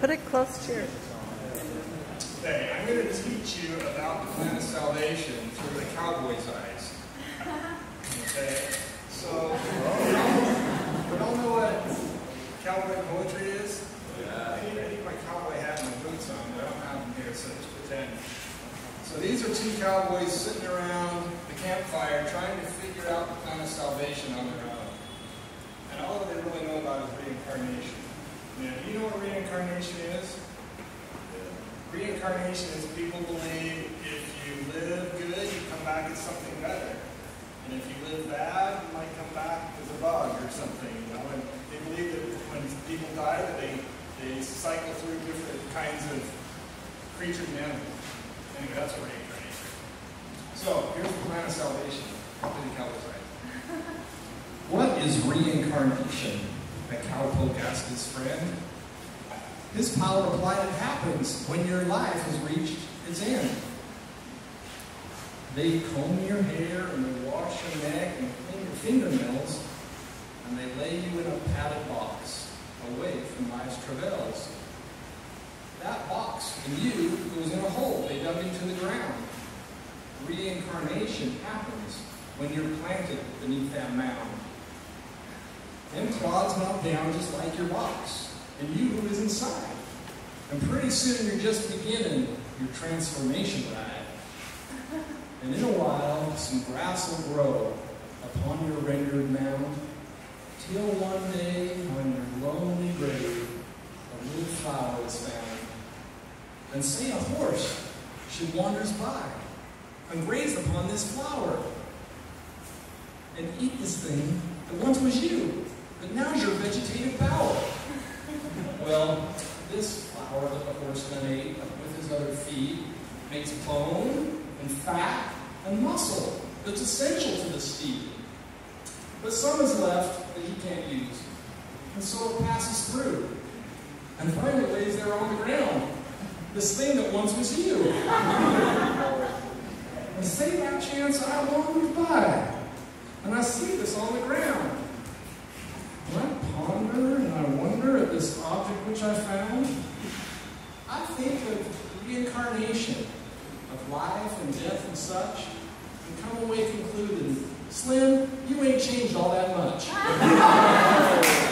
Put it close to your... Okay, I'm going to teach you about the plan of salvation through the cowboy's eyes. Okay, so we all know what cowboy poetry is? Yeah. I need my cowboy hat and my boots on, but I don't have them here, so just pretend. So these are two cowboys sitting around the campfire trying to figure out the plan of salvation on their own. And all that they really know about is reincarnation. Now, do you know what reincarnation is? Reincarnation is people believe if you live good, you come back as something better. And if you live bad, you might come back as a bug or something. You know? And they believe that when people die, that they cycle through different kinds of creatures and animals. Anyway, that's what reincarnation is. So, here's the plan of salvation. To the cowboy's eyes. What is reincarnation? A cowpoke asked his friend. His pal replied, it happens when your life has reached its end. They comb your hair and they wash your neck and clean your fingernails, and they lay you in a padded box away from life's travails. That box and you goes in a hole they dug into the ground. Reincarnation happens when you're planted beneath that mound. Them clods melt down just like your box. And you who is inside. And pretty soon you're just beginning your transformation ride. And in a while, some grass will grow upon your rendered mound, till one day, on your lonely grave, a little flower is found. And say a horse should wanders by, and graze upon this flower, and eat this thing that once was you, but now's your vegetative power. Well, this flower that the horseman ate with his other feet makes bone and fat and muscle that's essential to the steed. But some is left that he can't use, and so it passes through, and finally lays there on the ground, this thing that once was you. And say by chance I wandered by, and I see this on the ground. And I ponder and I wonder at this object which I found. I think of reincarnation, of life and death and such, and come away concluding, Slim, you ain't changed all that much.